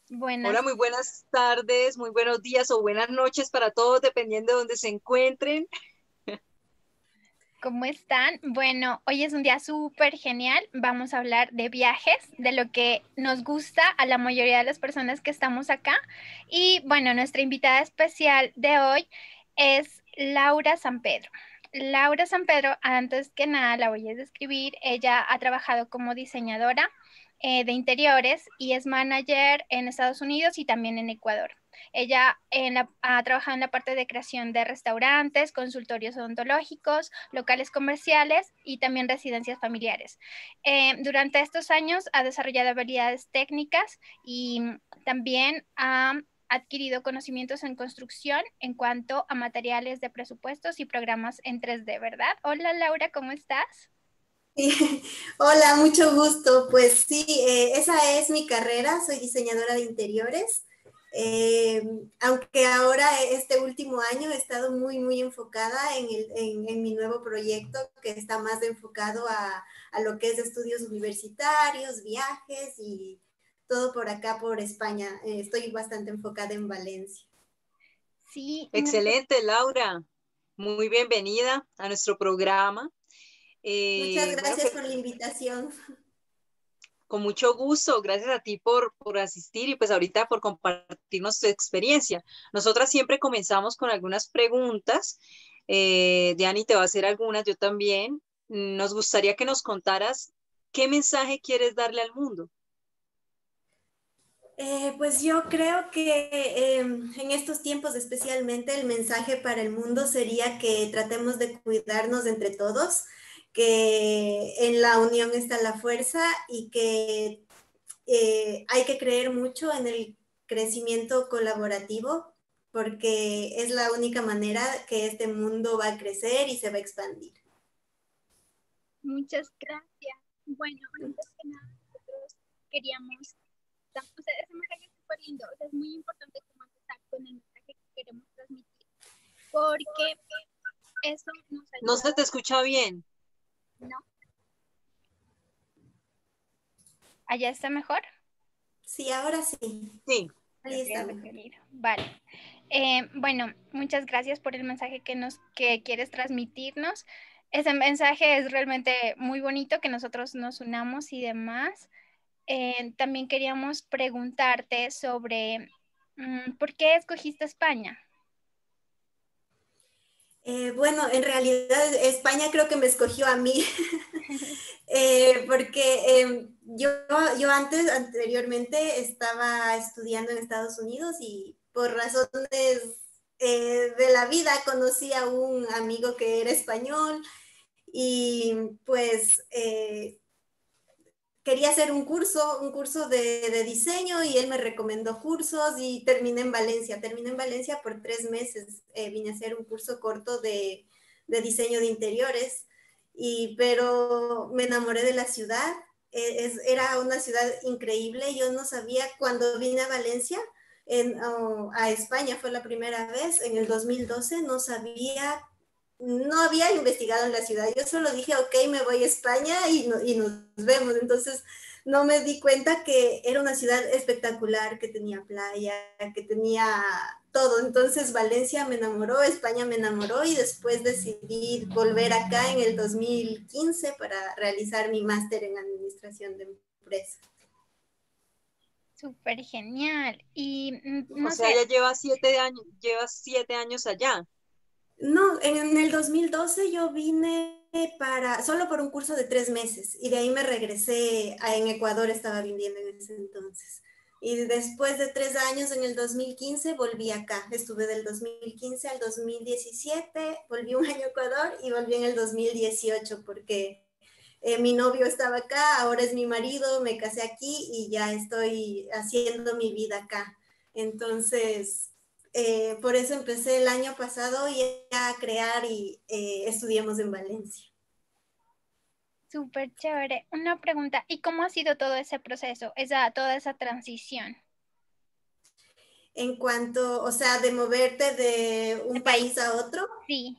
Buenas, Hola, muy buenas tardes, muy buenos días o buenas noches para todos, dependiendo de donde se encuentren. ¿cómo están? Bueno, hoy es un día súper genial. Vamos a hablar de viajes, de lo que nos gusta a la mayoría de las personas que estamos acá. Y bueno, nuestra invitada especial de hoy es Laura San Pedro. Laura San Pedro, antes que nada, la voy a describir. Ella ha trabajado como diseñadora de interiores y es manager en Estados Unidos y también en Ecuador. Ella ha trabajado en la parte de creación de restaurantes, consultorios odontológicos, locales comerciales y también residencias familiares. Durante estos años ha desarrollado habilidades técnicas y también ha adquirido conocimientos en construcción en cuanto a materiales de presupuestos y programas en 3D, ¿verdad? Hola Laura, ¿cómo estás? Sí. Hola, mucho gusto. Pues sí, esa es mi carrera, soy diseñadora de interiores. Eh, Aunque ahora este último año he estado muy enfocada en mi nuevo proyecto que está más enfocado a lo que es estudios universitarios, viajes y todo por acá, por España. Estoy bastante enfocada en Valencia. Sí, Excelente, Laura. Muy bienvenida a nuestro programa. Muchas Bueno, gracias pues por la invitación. con mucho gusto. Gracias a ti por asistir y pues ahorita por compartirnos tu experiencia. Nosotras siempre comenzamos con algunas preguntas. Diani te va a hacer algunas, yo también. Nos gustaría que nos contaras qué mensaje quieres darle al mundo. Pues yo creo que en estos tiempos especialmente el mensaje para el mundo sería que tratemos de cuidarnos entre todos, que en la unión está la fuerza y que hay que creer mucho en el crecimiento colaborativo porque es la única manera que este mundo va a crecer y se va a expandir. muchas gracias. Bueno, antes que nada, nosotros queríamos, o sea, ese mensaje es súper lindo, o sea, es muy importante como empezar con el mensaje que queremos transmitir, porque eso nos No ayuda, se te escucha bien. ¿no? ¿Allá está mejor? Sí, ahora sí. Sí. Ahí está Perfecto, mejor. querido. Vale. Bueno, muchas gracias por el mensaje que quieres transmitirnos. Ese mensaje es realmente muy bonito, que nosotros nos unamos y demás. También queríamos preguntarte sobre ¿por qué escogiste España? Bueno, en realidad España creo que me escogió a mí, porque yo anteriormente estaba estudiando en Estados Unidos y por razones de la vida conocí a un amigo que era español y pues quería hacer un curso de diseño y él me recomendó cursos y terminé en Valencia por 3 meses, vine a hacer un curso corto de diseño de interiores, pero me enamoré de la ciudad, era una ciudad increíble, yo no sabía cuando vine a Valencia, a España fue la primera vez, en el 2012, no había investigado en la ciudad. Yo solo dije, ok, me voy a España y nos vemos. Entonces, no me di cuenta que era una ciudad espectacular, que tenía playa, que tenía todo. Entonces, Valencia me enamoró, España me enamoró y después decidí volver acá en el 2015 para realizar mi máster en administración de empresas. Súper genial. Y O no sea, sé, ya llevas 7 años allá. No, en el 2012 yo vine solo por un curso de 3 meses y de ahí me regresé en Ecuador, estaba viviendo en ese entonces. Y después de 3 años, en el 2015, volví acá. Estuve del 2015 al 2017, volví un año a Ecuador y volví en el 2018 porque mi novio estaba acá, ahora es mi marido, me casé aquí y ya estoy haciendo mi vida acá. Entonces, por eso empecé el año pasado ya a crear y estudiamos en Valencia. súper chévere. Una pregunta, ¿y cómo ha sido todo ese proceso, toda esa transición En cuanto, o sea, de moverte de de un país? país a otro, Sí,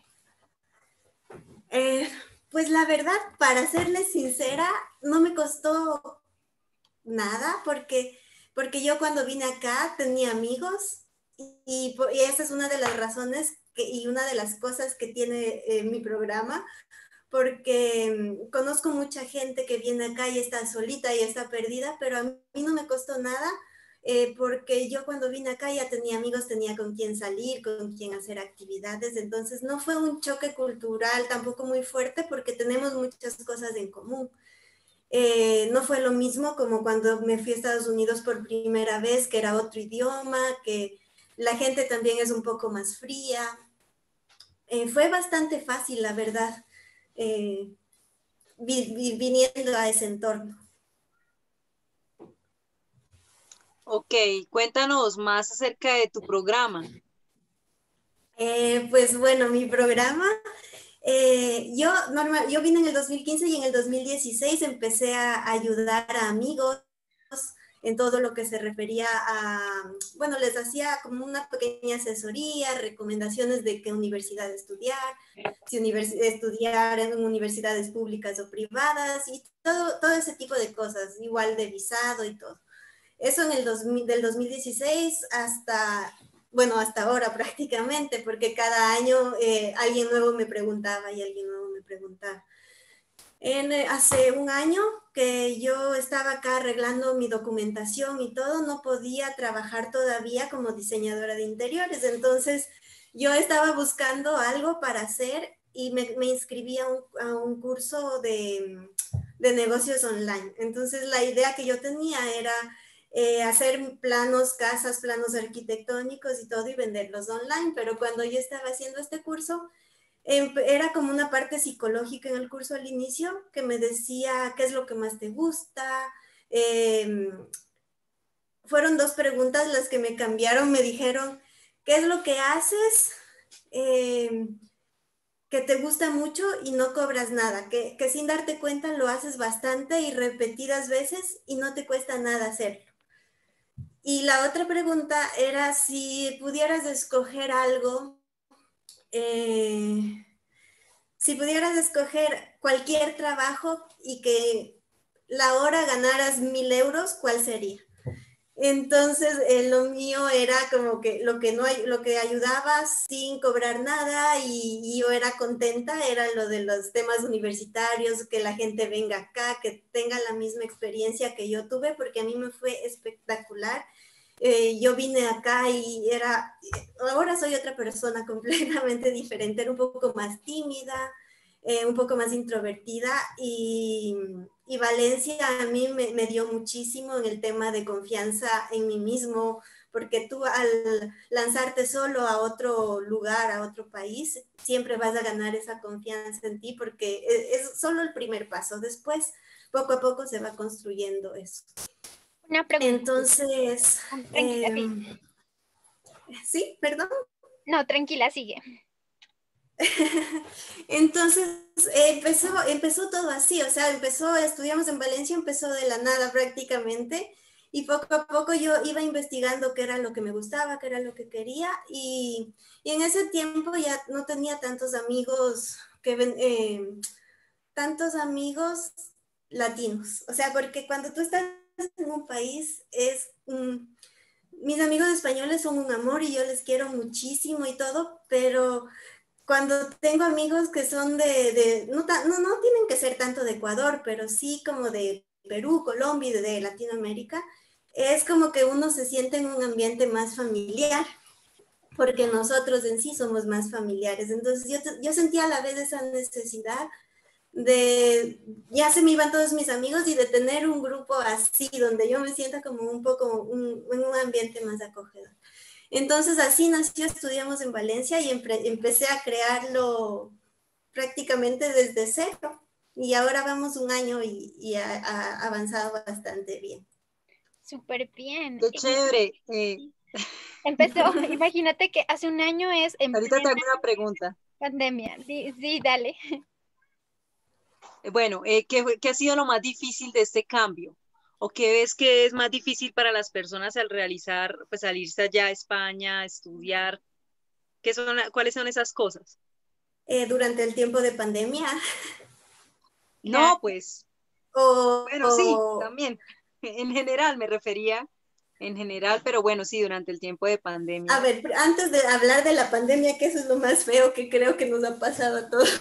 eh, pues la verdad, para serles sincera, no me costó nada porque porque yo cuando vine acá tenía amigos y esa es una de las razones y una de las cosas que tiene mi programa, porque conozco mucha gente que viene acá y está solita y está perdida, pero a mí no me costó nada, porque yo cuando vine acá ya tenía amigos, tenía con quién salir, con quién hacer actividades, entonces no fue un choque cultural tampoco muy fuerte porque tenemos muchas cosas en común. No fue lo mismo como cuando me fui a Estados Unidos por primera vez, que era otro idioma, que la gente también es un poco más fría. Fue bastante fácil, la verdad, eh, viniendo a ese entorno. Ok, cuéntanos más acerca de tu programa. Pues bueno, mi programa, yo vine en el 2015 y en el 2016 empecé a ayudar a amigos en todo lo que se refería a, bueno, les hacía como una pequeña asesoría, recomendaciones de qué universidad estudiar, si estudiar en universidades públicas o privadas y todo ese tipo de cosas, igual de visado y todo. Eso en del 2016 hasta, bueno, hasta ahora prácticamente, porque cada año alguien nuevo me preguntaba y alguien nuevo me preguntaba. Hace un año que yo estaba acá arreglando mi documentación y todo, no podía trabajar todavía como diseñadora de interiores, entonces yo estaba buscando algo para hacer y me inscribí a un curso de negocios online. Entonces la idea que yo tenía era hacer planos, casas, planos arquitectónicos y todo y venderlos online, pero cuando yo estaba haciendo este curso, era como una parte psicológica en el curso al inicio que me decía qué es lo que más te gusta. Eh, Fueron dos preguntas las que me cambiaron, me dijeron, ¿qué es lo que haces eh, que te gusta mucho y no cobras nada? Que sin darte cuenta lo haces bastante y repetidas veces y no te cuesta nada hacerlo. Y la otra pregunta era si pudieras escoger algo, eh, si pudieras escoger cualquier trabajo y que la hora ganaras 1.000 euros, ¿cuál sería? Entonces, lo mío era como que lo que, no, lo que ayudaba sin cobrar nada y yo era contenta, era lo de los temas universitarios, que la gente venga acá, que tenga la misma experiencia que yo tuve, porque a mí me fue espectacular. Yo vine acá y ahora soy otra persona completamente diferente, era un poco más tímida, un poco más introvertida y Valencia a mí me dio muchísimo en el tema de confianza en mí mismo, porque tú al lanzarte solo a otro lugar, a otro país, siempre vas a ganar esa confianza en ti porque es solo el primer paso. Después, poco a poco se va construyendo eso. Una pregunta. Entonces, Tranquila, sí. Sí, perdón. No, tranquila, sigue. Entonces empezó todo así, o sea, estudiamos en Valencia, empezó de la nada prácticamente, y poco a poco yo iba investigando qué era lo que me gustaba, qué era lo que quería, y en ese tiempo ya no tenía tantos amigos latinos, o sea, porque cuando tú estás en un país mis amigos españoles son un amor y yo les quiero muchísimo y todo, pero cuando tengo amigos que son no tienen que ser tanto de Ecuador, pero sí como de Perú, Colombia y de Latinoamérica, es como que uno se siente en un ambiente más familiar, porque nosotros en sí somos más familiares. Entonces yo sentía a la vez esa necesidad ya se me iban todos mis amigos y de tener un grupo así, donde yo me sienta como un poco en un ambiente más acogedor. Entonces así nació Estudiamos en Valencia y empecé a crearlo prácticamente desde cero. Y ahora vamos un año y ha avanzado bastante bien. Súper bien. Qué chévere. Empezó, imagínate que hace un año es en Ahorita te plena hago una pregunta. pandemia. Sí, sí, dale. Bueno, ¿qué ha sido lo más difícil de este cambio? ¿O qué ves que es más difícil para las personas al realizar, pues salirse allá a España, estudiar? ¿Cuáles son esas cosas? Durante el tiempo de pandemia. Claro. No, pues, o, bueno, sí, o también. En general me refería en general, pero bueno, sí, durante el tiempo de pandemia. A ver, antes de hablar de la pandemia, que eso es lo más feo que creo que nos ha pasado a todos,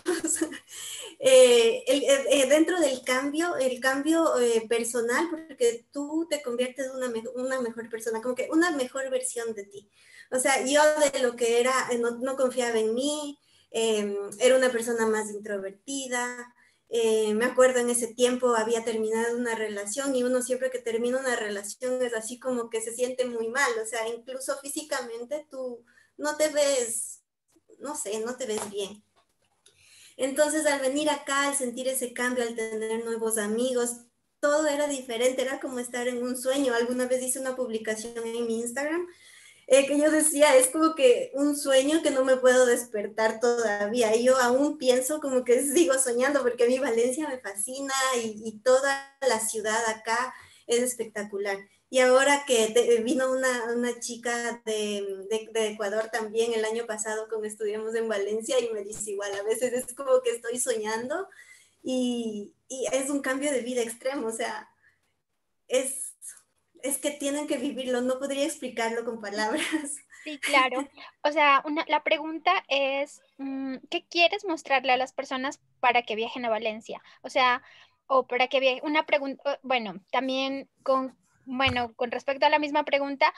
dentro del cambio, el cambio personal, porque tú te conviertes en una mejor persona, como que una mejor versión de ti. O sea, yo de lo que era, no confiaba en mí, era una persona más introvertida. Me acuerdo en ese tiempo había terminado una relación y uno siempre que termina una relación es así como que se siente muy mal, o sea, incluso físicamente tú no te ves, no sé, no te ves bien. Entonces al venir acá, al sentir ese cambio, al tener nuevos amigos, todo era diferente, era como estar en un sueño. Alguna vez hice una publicación en mi Instagram que yo decía, es como que un sueño que no me puedo despertar todavía. Y yo aún pienso como que sigo soñando porque a mí Valencia me fascina y toda la ciudad acá es espectacular. Y ahora que vino una chica de Ecuador también el año pasado, como estudiamos en Valencia, y me dice igual, a veces es como que estoy soñando y es un cambio de vida extremo, o sea, es, es que tienen que vivirlo, no podría explicarlo con palabras. Sí, claro. O sea, la pregunta es, ¿qué quieres mostrarle a las personas para que viajen a Valencia? O sea, o para que viajen, una pregunta, bueno, también bueno, con respecto a la misma pregunta,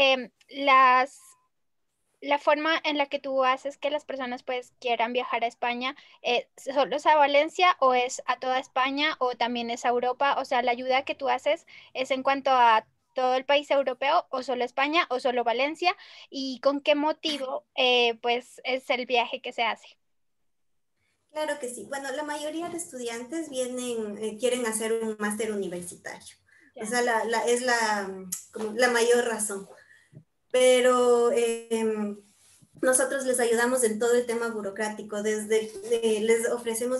la forma en la que tú haces que las personas pues quieran viajar a España, ¿solo es a Valencia o es a toda España o también es a Europa? O sea, la ayuda que tú haces es en cuanto a todo el país europeo o solo España o solo Valencia y con qué motivo pues es el viaje que se hace. Claro que sí. Bueno, la mayoría de estudiantes vienen, quieren hacer un máster universitario. O Ya. sea, es como la mayor razón. Pero nosotros les ayudamos en todo el tema burocrático. Les ofrecemos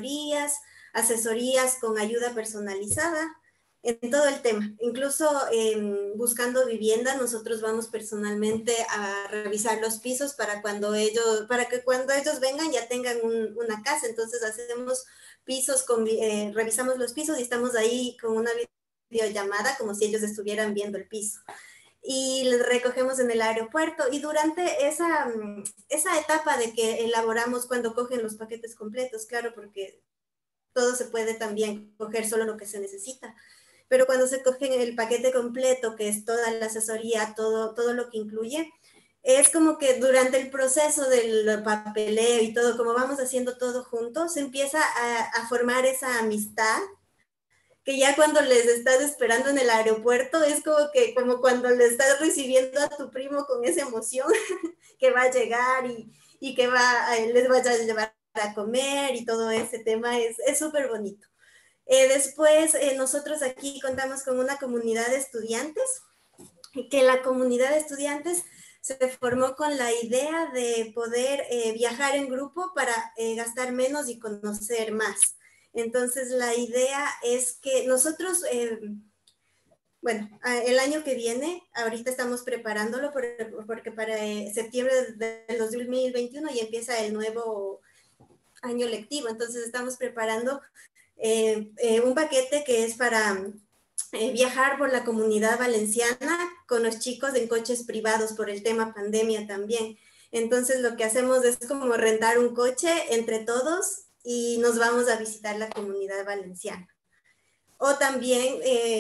asesorías con ayuda personalizada en todo el tema. Incluso buscando vivienda, nosotros vamos personalmente a revisar los pisos para que cuando ellos vengan ya tengan una casa. Entonces hacemos revisamos los pisos y estamos ahí con una videollamada como si ellos estuvieran viendo el piso y les recogemos en el aeropuerto y durante esa etapa de que elaboramos cuando cogen los paquetes completos, claro, porque todo se puede también coger solo lo que se necesita, pero cuando se cogen el paquete completo, que es toda la asesoría, todo lo que incluye, es como que durante el proceso del papeleo y todo, como vamos haciendo todo juntos, se empieza a formar esa amistad que ya cuando les estás esperando en el aeropuerto es como cuando le estás recibiendo a tu primo con esa emoción que va a llegar y que les vaya a llevar a comer y todo ese tema es súper bonito. Después, nosotros aquí contamos con una comunidad de estudiantes, que la comunidad de estudiantes se formó con la idea de poder viajar en grupo para gastar menos y conocer más. Entonces, la idea es que nosotros, bueno, el año que viene, ahorita estamos preparándolo porque para septiembre del 2021 ya empieza el nuevo año lectivo. Entonces, estamos preparando un paquete que es para viajar por la comunidad valenciana con los chicos en coches privados por el tema pandemia también. Entonces, lo que hacemos es como rentar un coche entre todos y nos vamos a visitar la comunidad valenciana. O también,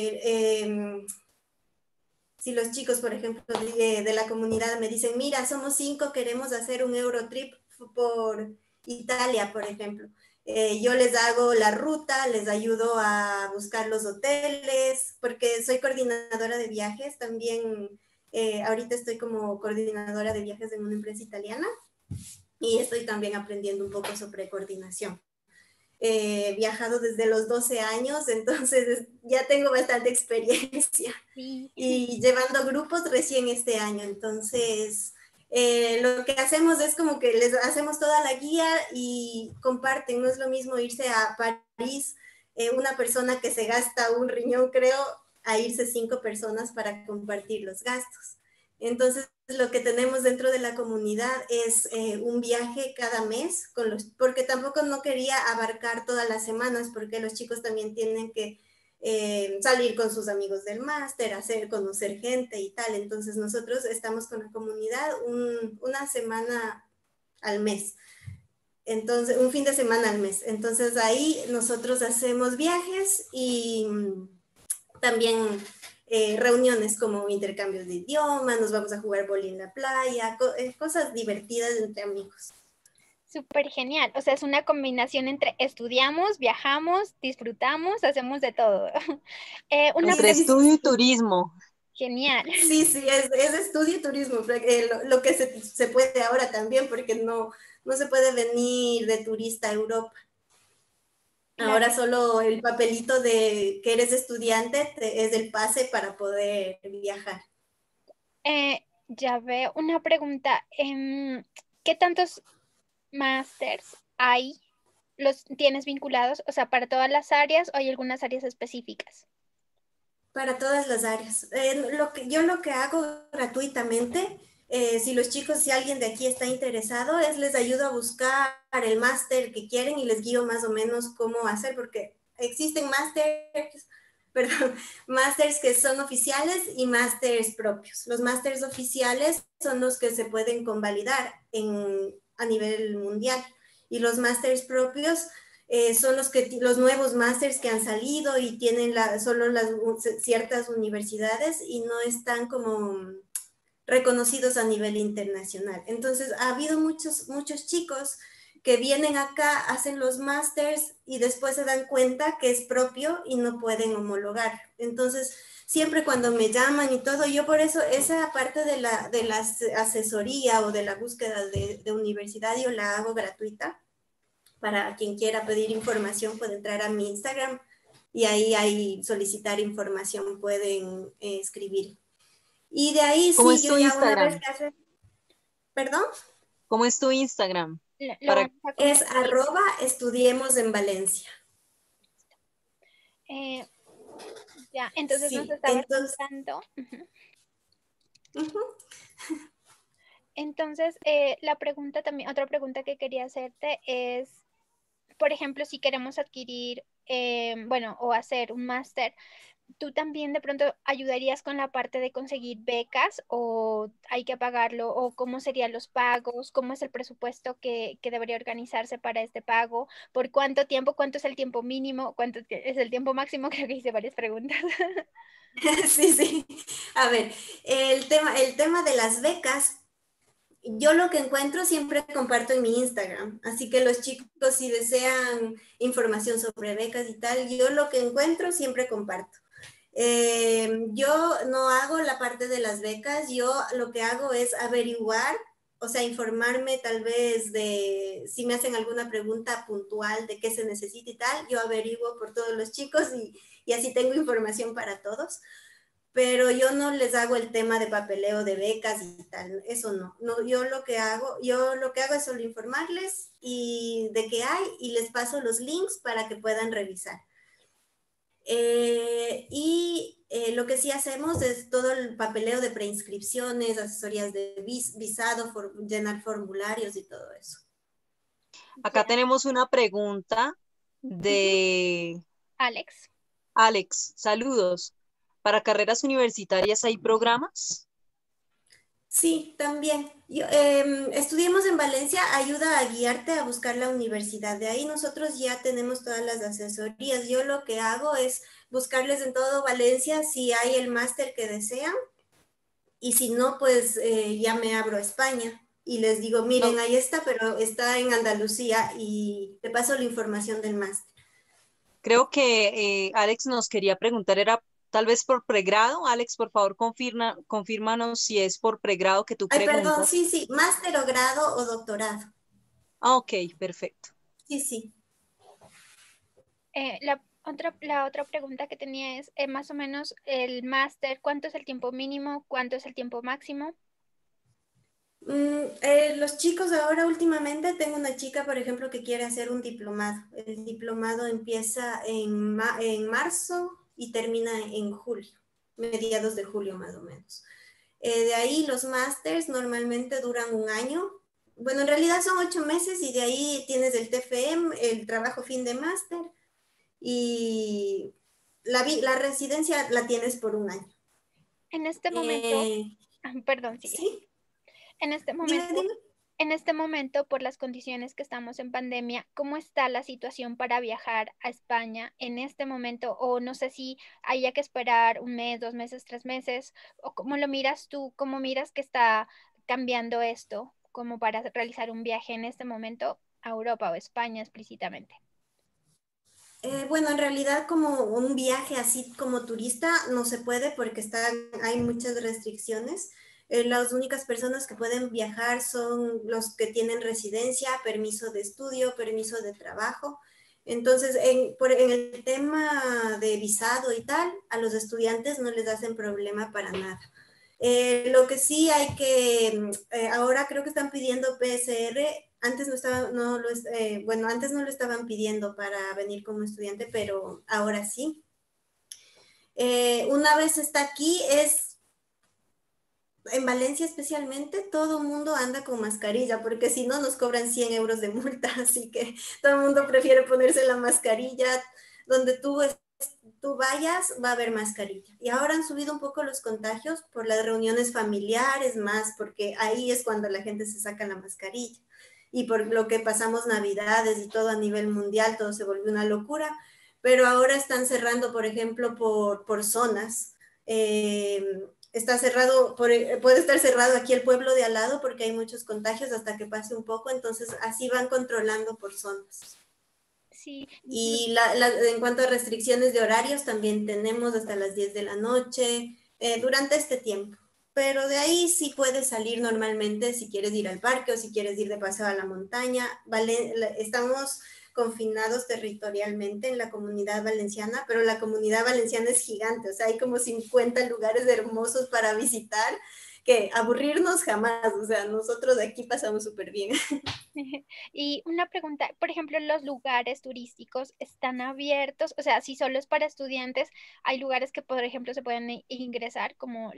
si los chicos, por ejemplo, de la comunidad me dicen, mira, somos 5, queremos hacer un Eurotrip por Italia, por ejemplo. Yo les hago la ruta, les ayudo a buscar los hoteles, porque soy coordinadora de viajes, también ahorita estoy como coordinadora de viajes en una empresa italiana y estoy también aprendiendo un poco sobre coordinación. Viajado desde los 12 años, entonces ya tengo bastante experiencia Sí. y llevando grupos recién este año. Entonces, lo que hacemos es como que les hacemos toda la guía y comparten. No es lo mismo irse a París, una persona que se gasta un riñón, creo, a irse 5 personas para compartir los gastos. Entonces, lo que tenemos dentro de la comunidad es un viaje cada mes, porque tampoco no quería abarcar todas las semanas, porque los chicos también tienen que salir con sus amigos del máster, conocer gente y tal. Entonces nosotros estamos con la comunidad una semana al mes. Entonces, un fin de semana al mes. Entonces ahí nosotros hacemos viajes y también reuniones como intercambios de idiomas, nos vamos a jugar boli en la playa, cosas divertidas entre amigos. Súper genial. O sea, es una combinación entre estudiamos, viajamos, disfrutamos, hacemos de todo. Entre estudio y turismo. Genial. Sí, es estudio y turismo, lo que se puede ahora también, porque no se puede venir de turista a Europa. Claro. Ahora solo el papelito de que eres estudiante es el pase para poder viajar. Ya veo una pregunta. ¿Qué tantos másters hay? ¿Los tienes vinculados? O sea, ¿para todas las áreas o hay algunas áreas específicas? Para todas las áreas. Yo lo que hago gratuitamente, si alguien de aquí está interesado, les ayudo a buscar el máster que quieren y les guío más o menos cómo hacer, porque existen másters que son oficiales y másters propios. Los másters oficiales son los que se pueden convalidar a nivel mundial, y los másters propios son los nuevos másters que han salido y tienen solo ciertas universidades y no están como reconocidos a nivel internacional. Entonces, ha habido muchos chicos que vienen acá, hacen los másters y después se dan cuenta que es propio y no pueden homologar. Entonces, siempre cuando me llaman y todo, yo por eso esa parte de la asesoría o de la búsqueda de universidad yo la hago gratuita. Para quien quiera pedir información puede entrar a mi Instagram y ahí solicitar información, pueden escribir. Y de ahí ¿Cómo sí, es yo tu ya una Instagram? vez que hace... ¿Perdón? ¿Cómo es tu Instagram? Es @estudiemos en Valencia. Ya, entonces sí, nos estabas contando. Entonces, la pregunta también, otra pregunta que quería hacerte es, por ejemplo, si queremos adquirir, o hacer un máster, ¿tú también de pronto ayudarías con la parte de conseguir becas o hay que pagarlo? ¿O cómo serían los pagos? ¿Cómo es el presupuesto que debería organizarse para este pago? ¿Por cuánto tiempo? ¿Cuánto es el tiempo mínimo? ¿Cuánto es el tiempo máximo? Creo que hice varias preguntas. Sí. A ver, el tema de las becas, yo lo que encuentro siempre comparto en mi Instagram, así que los chicos si desean información sobre becas y tal, yo lo que encuentro siempre comparto. Yo no hago la parte de las becas, yo lo que hago es averiguar, o sea, informarme tal vez de si me hacen alguna pregunta puntual de qué se necesita y tal, yo averiguo por todos los chicos y así tengo información para todos. Pero yo no les hago el tema de papeleo de becas y tal, eso no, yo lo que hago es solo informarles y de qué hay y les paso los links para que puedan revisar. Lo que sí hacemos es todo el papeleo de preinscripciones, asesorías de visado, llenar formularios y todo eso. Acá tenemos una pregunta de Alex. Alex, saludos. ¿Para carreras universitarias hay programas? Sí, también. Estudiemos en Valencia, ayuda a guiarte a buscar la universidad. De ahí nosotros ya tenemos todas las asesorías. Yo lo que hago es buscarles en todo Valencia si hay el máster que desean y si no, pues ya me abro a España y les digo, miren, ahí está, pero está en Andalucía y te paso la información del máster. Creo que Alex nos quería preguntar, era tal vez por pregrado. Alex, por favor, confírmanos si es por pregrado que tú preguntas. Perdón, sí, máster o grado o doctorado. Ah, ok, perfecto. Sí. La otra pregunta que tenía es, más o menos, el máster, ¿cuánto es el tiempo mínimo? ¿Cuánto es el tiempo máximo? Los chicos ahora últimamente, tengo una chica, por ejemplo, que quiere hacer un diplomado. El diplomado empieza en marzo y termina en julio, mediados de julio más o menos. De ahí los másters normalmente duran un año. Bueno, en realidad son 8 meses y de ahí tienes el TFM, el trabajo fin de máster y la residencia la tienes por un año. En este momento, perdón, sí. ¿Sí? En este Dime, momento, dime. en este momento, por las condiciones que estamos en pandemia, ¿cómo está la situación para viajar a España en este momento? O no sé si haya que esperar un mes, 2 meses, 3 meses, o cómo lo miras tú, cómo miras que está cambiando esto, como para realizar un viaje en este momento a Europa o España explícitamente. Bueno, en realidad como un viaje así como turista no se puede porque hay muchas restricciones. Las únicas personas que pueden viajar son los que tienen residencia, permiso de estudio, permiso de trabajo. Entonces, en el tema de visado y tal, a los estudiantes no les hacen problema para nada. Lo que sí hay que, ahora creo que están pidiendo PSR, antes no estaba, no lo, bueno, antes no lo estaban pidiendo para venir como estudiante, pero ahora sí. Una vez está aquí, en Valencia especialmente, todo el mundo anda con mascarilla, porque si no nos cobran 100 euros de multa, así que todo el mundo prefiere ponerse la mascarilla. Donde tú vayas, va a haber mascarilla. Y ahora han subido un poco los contagios por las reuniones familiares más, porque ahí es cuando la gente se saca la mascarilla. Y por lo que pasamos Navidades y todo a nivel mundial, todo se volvió una locura. Pero ahora están cerrando, por ejemplo, por zonas. Está cerrado, puede estar cerrado aquí el pueblo de al lado porque hay muchos contagios hasta que pase un poco, entonces así van controlando por zonas. Sí, Y en cuanto a restricciones de horarios, también tenemos hasta las 10 de la noche durante este tiempo. Pero de ahí sí puedes salir normalmente si quieres ir al parque o si quieres ir de paseo a la montaña. Estamos confinados territorialmente en la Comunidad Valenciana, pero la Comunidad Valenciana es gigante, o sea, hay como 50 lugares hermosos para visitar, que aburrirnos jamás, o sea, nosotros de aquí pasamos súper bien. y una pregunta, por ejemplo, ¿los lugares turísticos están abiertos? O sea, si solo es para estudiantes, hay lugares que, por ejemplo, se pueden ingresar, como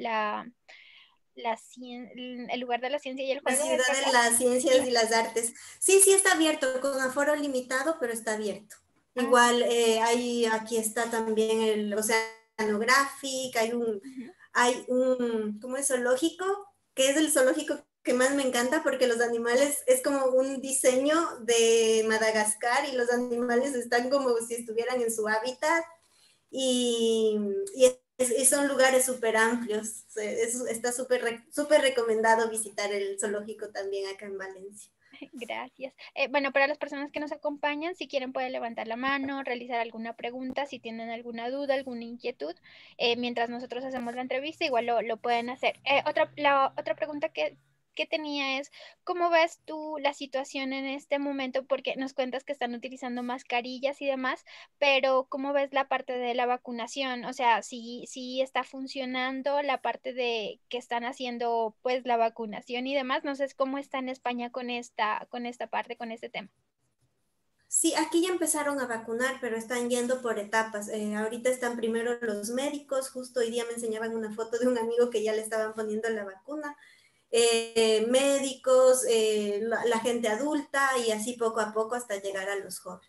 el lugar de la ciencia y el La juego, ciudad de ¿verdad? las ciencias y las artes. Sí, sí está abierto, con aforo limitado, pero está abierto. Ah, Igual aquí está también el Oceanographic, ujú. ¿cómo es? Zoológico, que es el zoológico que más me encanta porque los animales, es como un diseño de Madagascar y los animales están como si estuvieran en su hábitat y, y son lugares súper amplios. Está súper recomendado visitar el zoológico también acá en Valencia. Gracias. Bueno, para las personas que nos acompañan, si quieren pueden levantar la mano, realizar alguna pregunta, si tienen alguna duda, alguna inquietud, mientras nosotros hacemos la entrevista, igual lo pueden hacer. La otra pregunta que tenía es, ¿cómo ves tú la situación en este momento? Porque nos cuentas que están utilizando mascarillas y demás, pero ¿cómo ves la parte de la vacunación? O sea, si está funcionando la parte de que están haciendo pues la vacunación y demás. No sé cómo está en España con esta parte, con este tema. Sí, aquí ya empezaron a vacunar, pero están yendo por etapas. Ahorita están primero los médicos, justo hoy día me enseñaban una foto de un amigo que ya le estaban poniendo la vacuna. Médicos, la gente adulta y así poco a poco hasta llegar a los jóvenes.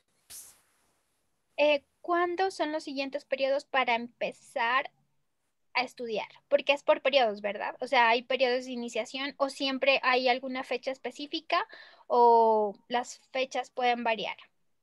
¿Cuándo son los siguientes periodos para empezar a estudiar? Porque es por periodos, ¿verdad? O sea, hay periodos de iniciación o siempre hay alguna fecha específica o las fechas pueden variar.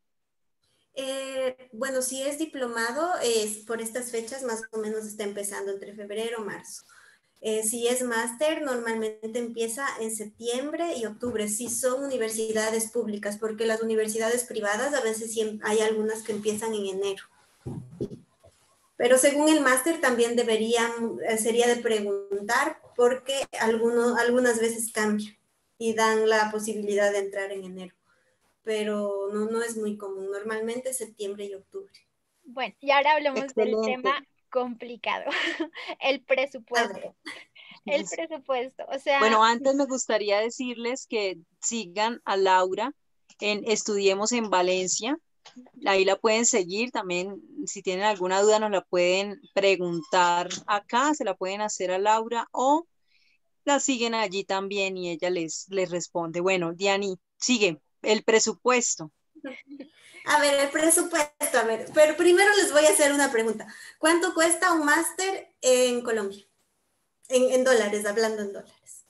Bueno, si es diplomado, es por estas fechas más o menos está empezando entre febrero y marzo. Si es máster, normalmente empieza en septiembre y octubre, si son universidades públicas, porque las universidades privadas a veces hay algunas que empiezan en enero. Pero según el máster también sería de preguntar porque algunas veces cambian y dan la posibilidad de entrar en enero, pero no es muy común, normalmente septiembre y octubre. Bueno, y ahora hablemos del tema Excelente. complicado, el A ver. presupuesto. El presupuesto, o sea, Bueno, antes me gustaría decirles que sigan a Laura en Estudiemos en Valencia. Ahí la pueden seguir también. Si tienen alguna duda, nos la pueden preguntar acá, se la pueden hacer a Laura o la siguen allí también y ella les responde. Bueno, Diani, sigue el presupuesto. A ver, el presupuesto, a ver, pero primero les voy a hacer una pregunta. ¿Cuánto cuesta un máster en Colombia? En dólares, hablando en dólares.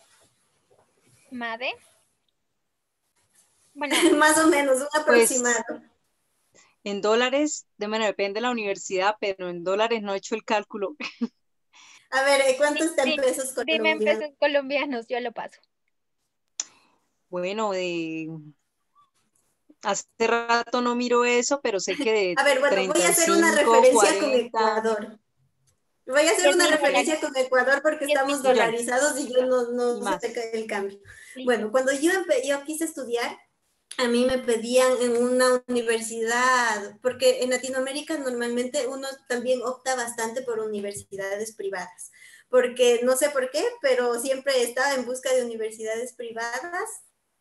Made. Bueno, Más o menos, un Pues aproximado. en dólares, bueno, depende de la universidad, pero en dólares no he hecho el cálculo. A ver, ¿cuánto está en pesos dime en colombianos? pesos colombianos, yo lo paso. Bueno, hace rato no miro eso, pero sé que de A ver, bueno, voy a hacer una 35, referencia con 40 Ecuador. Voy a hacer 10 una mil dólares. referencia con Ecuador porque 10 mil estamos dólares. millones dolarizados y yo y no sé más. el cambio. Listo. Bueno, cuando yo quise estudiar, a mí me pedían en una universidad, porque en Latinoamérica normalmente uno también opta bastante por universidades privadas, porque no sé por qué, pero siempre estaba en busca de universidades privadas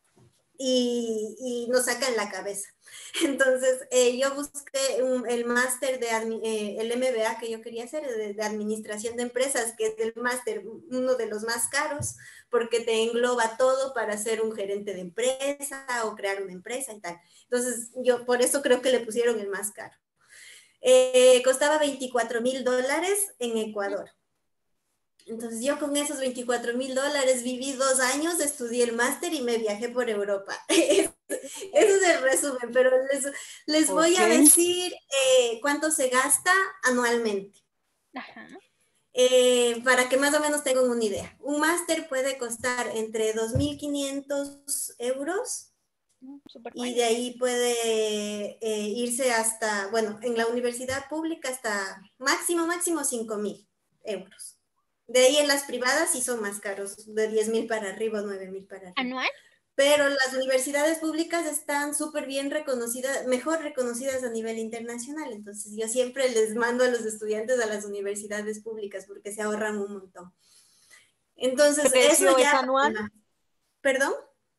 y nos sacan la cabeza. Entonces, yo busqué el máster el MBA que yo quería hacer de administración de empresas, que es el máster, uno de los más caros, porque te engloba todo para ser un gerente de empresa o crear una empresa y tal. Entonces, yo por eso creo que le pusieron el más caro. Costaba $24,000 en Ecuador. Entonces yo con esos $24,000 viví 2 años, estudié el máster y me viajé por Europa. Ese es el resumen, pero les voy Ok. a decir cuánto se gasta anualmente. Ajá. Para que más o menos tengan una idea. Un máster puede costar entre 2.500 euros Súper y bueno. de ahí puede irse hasta, bueno, en la universidad pública hasta máximo 5.000 euros. De ahí en las privadas sí son más caros, de 10.000 para arriba, 9.000 para arriba. ¿Anual? Pero las universidades públicas están súper bien reconocidas, mejor reconocidas a nivel internacional. Entonces yo siempre les mando a los estudiantes a las universidades públicas porque se ahorran un montón. ¿Ese Entonces, eso precio es ya, anual? perdón.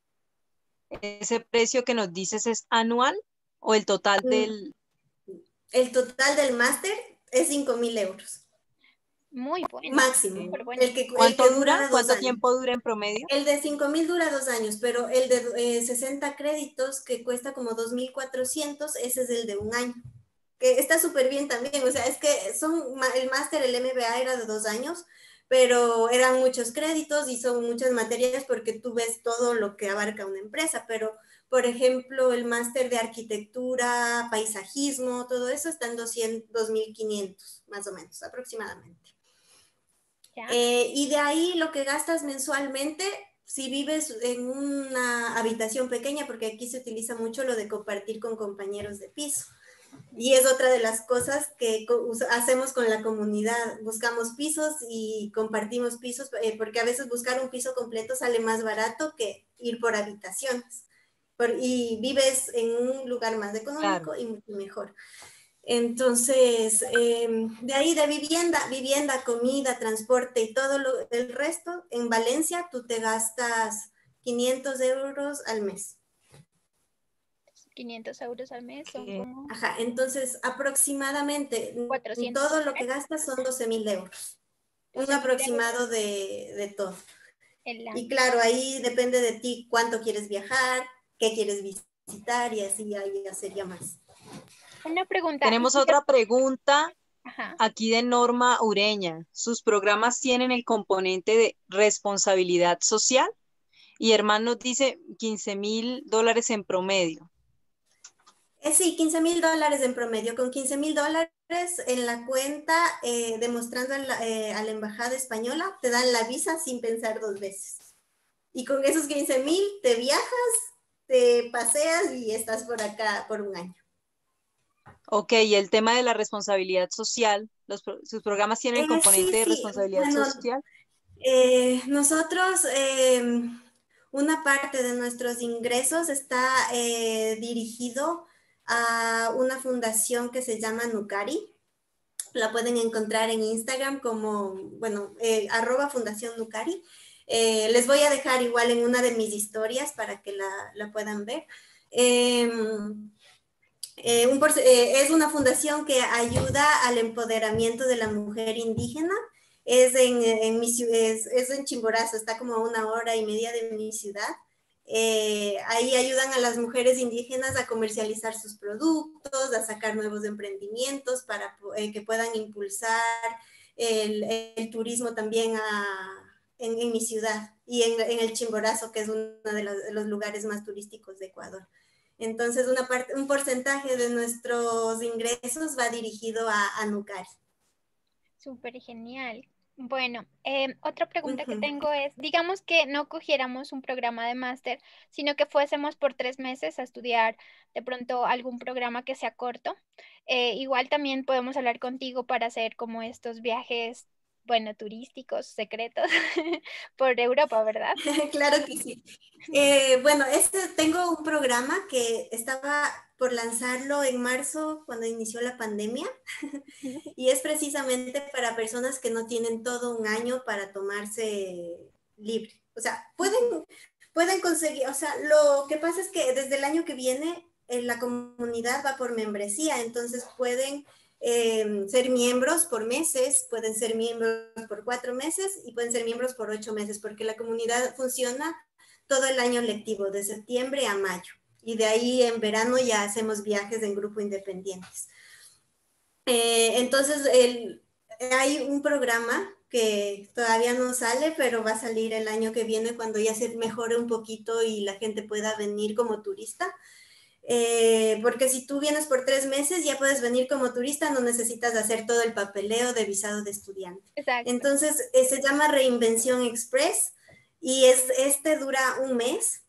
¿Ese precio que nos dices es anual o el total del... El total del máster es 5.000 euros. Muy bueno. Máximo. Súper bueno. El que ¿Cuánto dura? dura dos ¿Cuánto años. tiempo dura en promedio? El de 5.000 dura 2 años, pero el de 60 créditos, que cuesta como 2.400, ese es el de un año. Que está súper bien también. O sea, es que el máster, el MBA era de 2 años, pero eran muchos créditos y son muchas materias porque tú ves todo lo que abarca una empresa. Pero, por ejemplo, el máster de arquitectura, paisajismo, todo eso está en 2.500, más o menos, aproximadamente. ¿Ya? Y de ahí lo que gastas mensualmente, si vives en una habitación pequeña, porque aquí se utiliza mucho lo de compartir con compañeros de piso. Y es otra de las cosas que hacemos con la comunidad. Buscamos pisos y compartimos pisos, porque a veces buscar un piso completo sale más barato que ir por habitaciones. Y vives en un lugar más Claro. económico y mucho mejor. Entonces, de ahí de vivienda, comida, transporte y todo el resto, en Valencia tú te gastas 500 euros al mes. 500 euros al mes son Que como Ajá, entonces aproximadamente 400 todo lo que dólares. gastas son 12.000 euros. Un 12 mil aproximado euros de todo. el Y año. claro, ahí depende de ti cuánto quieres viajar, qué quieres visitar y así ahí ya sería más. Una pregunta. tenemos otra pregunta Ajá. aquí de Norma Ureña. ¿Sus programas tienen el componente de responsabilidad social? Y Herman nos dice $15,000 en promedio. Sí, $15,000 en promedio. Con $15,000 en la cuenta, demostrando a la embajada española, te dan la visa sin pensar dos veces. Y con esos 15,000 te viajas, te paseas y estás por acá por un año. Ok, y el tema de la responsabilidad social, ¿sus programas tienen el Sí, componente de sí. responsabilidad Bueno, social? nosotros, una parte de nuestros ingresos está dirigido a una fundación que se llama Nucari. La pueden encontrar en Instagram como, bueno, @Fundación Nucari. Les voy a dejar igual en una de mis historias para que la puedan ver. Es una fundación que ayuda al empoderamiento de la mujer indígena. Es en Chimborazo, está como a 1 hora y media de mi ciudad. Ahí ayudan a las mujeres indígenas a comercializar sus productos, a sacar nuevos emprendimientos para que puedan impulsar el turismo también en mi ciudad y en el Chimborazo, que es uno de los lugares más turísticos de Ecuador. Entonces, un porcentaje de nuestros ingresos va dirigido a Nucari. Súper genial. Bueno, otra pregunta que Ujú. tengo es, digamos que no cogiéramos un programa de máster, sino que fuésemos por 3 meses a estudiar de pronto algún programa que sea corto. Igual también podemos hablar contigo para hacer como estos viajes, bueno, turísticos, secretos por Europa, ¿verdad? Claro que sí. Bueno, tengo un programa que estaba por lanzarlo en marzo cuando inició la pandemia y es precisamente para personas que no tienen todo un año para tomarse libre. O sea, pueden conseguir, o sea, lo que pasa es que desde el año que viene la comunidad va por membresía, entonces pueden ser miembros por meses, pueden ser miembros por 4 meses y pueden ser miembros por 8 meses, porque la comunidad funciona todo el año lectivo, de septiembre a mayo. Y de ahí en verano ya hacemos viajes en grupo independientes. Entonces, hay un programa que todavía no sale, pero va a salir el año que viene cuando ya se mejore un poquito y la gente pueda venir como turista. Porque si tú vienes por 3 meses, ya puedes venir como turista, no necesitas hacer todo el papeleo de visado de estudiante. Exacto. Entonces, se llama Reinvención Express y dura un mes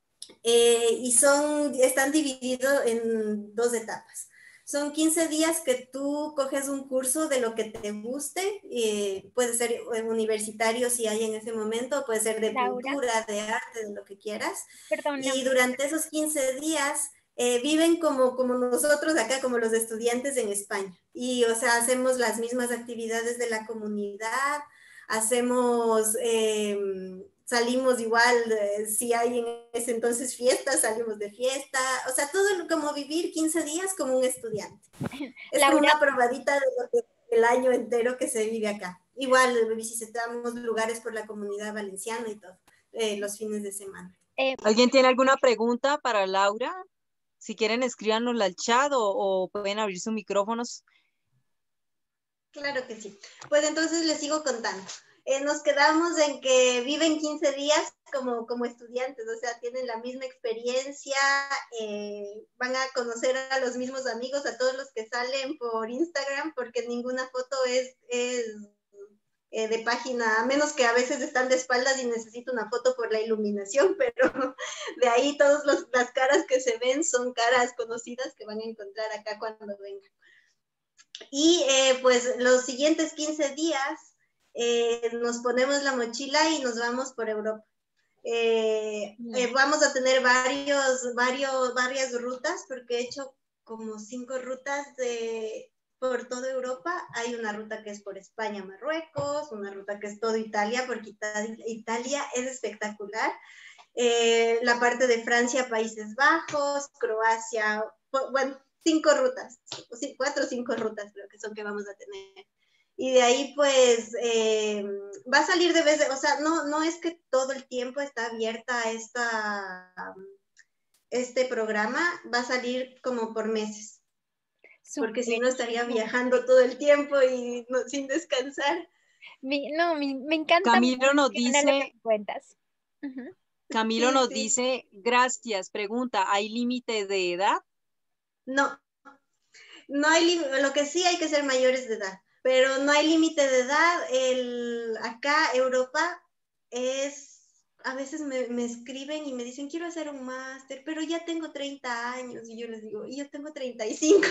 y están divididos en 2 etapas. Son 15 días que tú coges un curso de lo que te guste, puede ser universitario si hay en ese momento, puede ser de Laura, pintura, de arte, de lo que quieras. Y perdóname. durante esos 15 días viven como nosotros acá, como los estudiantes en España. Y, o sea, hacemos las mismas actividades de la comunidad, salimos igual, si hay en ese entonces fiestas, salimos de fiesta, o sea, todo como vivir 15 días como un estudiante. Es como Laura, una probadita de el año entero que se vive acá. Igual visitamos lugares por la comunidad valenciana y todo, los fines de semana. ¿Alguien tiene alguna pregunta para Laura? Si quieren, escríbanosla al chat o pueden abrir sus micrófonos. Claro que sí. Pues entonces les sigo contando. Nos quedamos en que viven 15 días como estudiantes, o sea, tienen la misma experiencia, van a conocer a los mismos amigos, a todos los que salen por Instagram, porque ninguna foto es de página, a menos que a veces están de espaldas y necesito una foto por la iluminación, pero de ahí todas las caras que se ven son caras conocidas que van a encontrar acá cuando vengan. Y pues los siguientes 15 días nos ponemos la mochila y nos vamos por Europa. Vamos a tener varias rutas, porque he hecho como 5 rutas por toda Europa. Hay una ruta que es por España, Marruecos, una ruta que es todo Italia, porque Italia es espectacular. La parte de Francia, Países Bajos, Croacia, bueno, 5 rutas, 4 o 5 rutas creo que son que vamos a tener. Y de ahí pues va a salir de vez de, o sea, no es que todo el tiempo está abierta este programa, va a salir como por meses, porque si súper no estaría genial. viajando todo el tiempo y sin descansar. No, me encanta, me Camilo nos emociona lo que dice, me cuentas. Ujú. Camilo Sí, nos sí. dice, gracias, pregunta, ¿hay límite de edad? No, no hay lo que sí hay que ser mayores de edad, pero no hay límite de edad. Acá Europa a veces me escriben y me dicen, quiero hacer un máster, pero ya tengo 30 años, y yo les digo, y yo tengo 35.